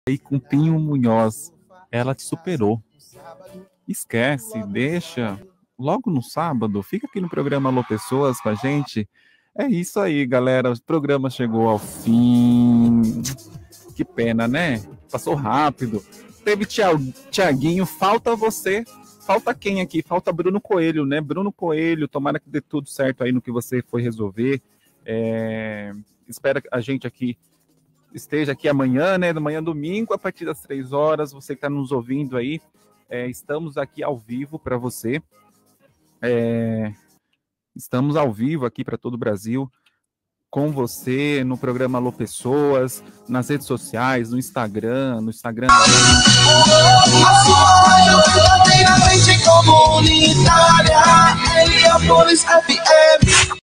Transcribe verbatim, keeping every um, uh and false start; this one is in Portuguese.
aí com Pinho Munhoz. Ela te superou. Esquece, deixa. Logo no sábado, fica aqui no programa Alô Pessoas com a gente. É isso aí, galera. O programa chegou ao fim. Que pena, né? Passou rápido. Teve Tiaguinho, falta você. Falta quem aqui? Falta Bruno Coelho, né? Bruno Coelho, tomara que dê tudo certo aí no que você foi resolver. É... Espero que a gente aqui esteja aqui amanhã, né? Amanhã, domingo, a partir das três horas. Você que está nos ouvindo aí, é, estamos aqui ao vivo para você. É... Estamos ao vivo aqui para todo o Brasil, com você, no programa Alô Pessoas, nas redes sociais, no Instagram, no Instagram. A sua rádio comunitária, Heliópolis F M.